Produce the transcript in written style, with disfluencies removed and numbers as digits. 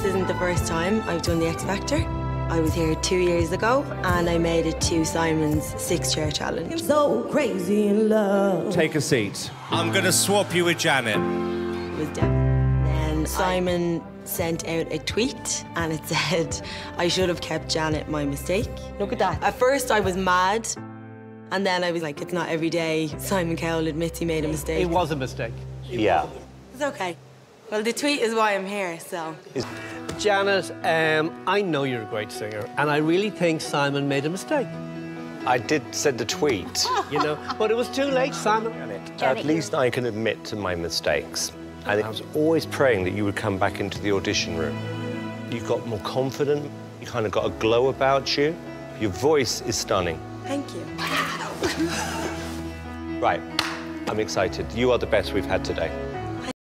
isn't the first time I've done the X Factor. I was here 2 years ago and I made it to Simon's 6-chair challenge. So crazy in love. Take a seat. I'm going to swap you with Janet. It was devastating. Then Simon sent out a tweet and it said, I should have kept Janet, my mistake. Look at that. At first I was mad and then I was like, it's not every day Simon Cowell admits he made a mistake. It was a mistake. Yeah. It's okay. Well, the tweet is why I'm here, so. Janet, I know you're a great singer, and I really think Simon made a mistake. I did send a tweet. You know, but it was too late, Simon. At least I can admit to my mistakes. And I was always praying that you would come back into the audition room. You got more confident, you kind of got a glow about you. Your voice is stunning. Thank you. Right, I'm excited. You are the best we've had today.